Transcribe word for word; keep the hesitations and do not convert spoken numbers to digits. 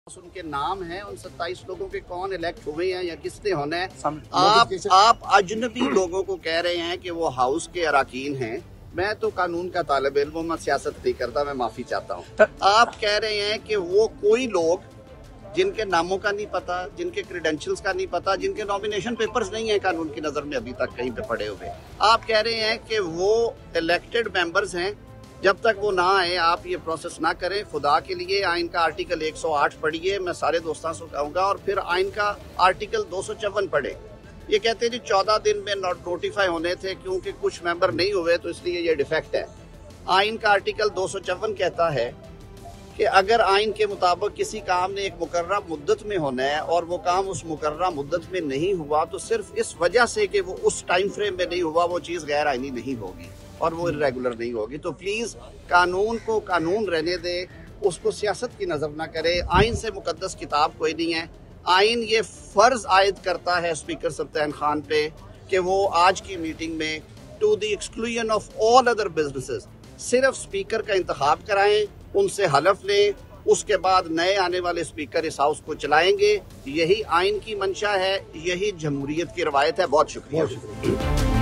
उनके नाम हैं, उन सत्ताईस लोगों के कौन इलेक्ट हुए हैं या किसने होना है। आप आप अजनबी लोगों को कह रहे हैं कि वो हाउस के अराकीन हैं। मैं तो कानून का तालिब इल्म हूं, मैं सियासत नहीं करता, मैं माफी चाहता हूं। आप कह रहे हैं कि वो कोई लोग जिनके नामों का नहीं पता, जिनके क्रेडेंशियल्स का नहीं पता, जिनके नॉमिनेशन पेपर्स नहीं है कानून की नजर में अभी तक कहीं पे पड़े हुए, आप कह रहे हैं कि वो इलेक्टेड मेंबर्स हैं। जब तक वो ना आए आप ये प्रोसेस ना करें। खुदा के लिए आइन का आर्टिकल एक सौ आठ पढ़िए, मैं सारे दोस्तों से कहूँगा, और फिर आइन का आर्टिकल दो सौ चौवन पढ़े। ये कहते हैं जी चौदह दिन में नोटिफाई होने थे, क्योंकि कुछ मेंबर नहीं हुए तो इसलिए ये डिफेक्ट है। आइन का आर्टिकल दो सौ चौवन कहता है कि अगर आइन के मुताबिक किसी काम ने एक मुकर्ररा मुद्दत में होना है और वो काम उस मुकर्ररा मुद्दत में नहीं हुआ, तो सिर्फ इस वजह से कि वो उस टाइम फ्रेम में नहीं हुआ वो चीज़ गैर आइनी नहीं होगी और वो इरेगुलर नहीं होगी। तो प्लीज़ कानून को कानून रहने दे, उसको सियासत की नज़र ना करे। आइन से मुकद्दस किताब कोई नहीं है। आइन ये फ़र्ज़ आयद करता है स्पीकर सत्तान खान पे कि वो आज की मीटिंग में to the exclusion of all other businesses सिर्फ स्पीकर का इंतखाब कराएं, उनसे हलफ लें, उसके बाद नए आने वाले स्पीकर इस हाउस को चलाएंगे। यही आइन की मंशा है, यही जमहूरियत की रवायत है। बहुत शुक्रिया।